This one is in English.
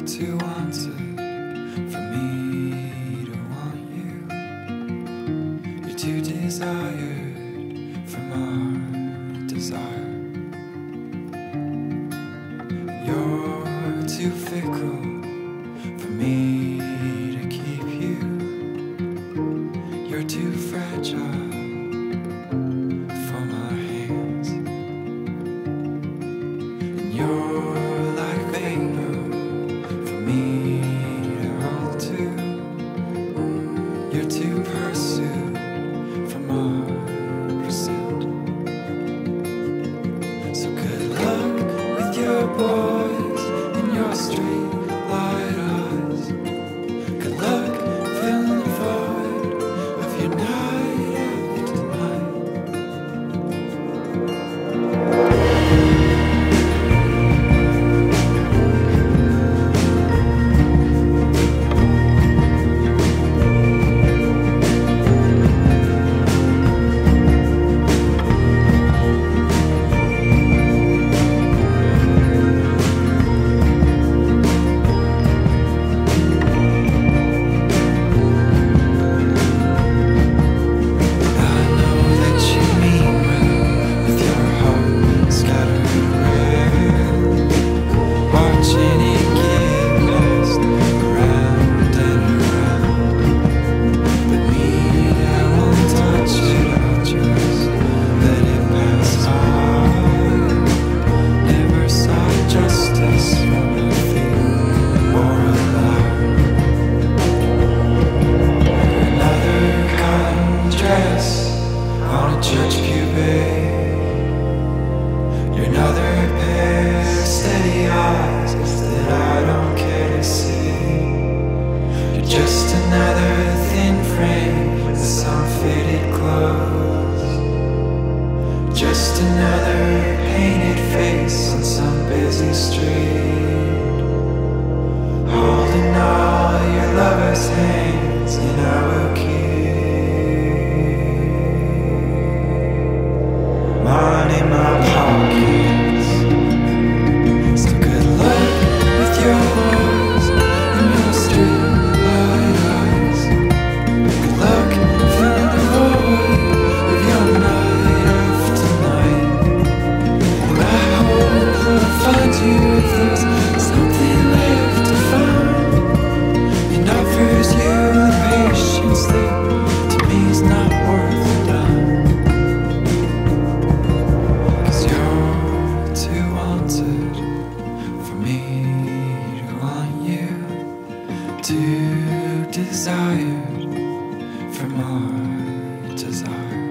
too wanted for me to want you. You're too desired from our desire. You're too fickle for me to keep you. You're too fragile for my hands. And you're like vapor for me to hold to. You're too pursued from our pursuit. So good luck with your boys and your street light eyes. Good luck filling the void of your night after night. Church pew, babe. You're another pair of steady eyes that I don't care to see. You're just another thin frame with some faded clothes. Just another painted face on some busy street, holding all your lovers' hands, and I will keep mine in my pockets. So good luck with your wars and your streetlight eyes. Good luck filling the void of your night after night. And I hope I'll find you if there's something left to find, and offers you the patience that to me is not worth a dime. For me to want you, too desired from our desire.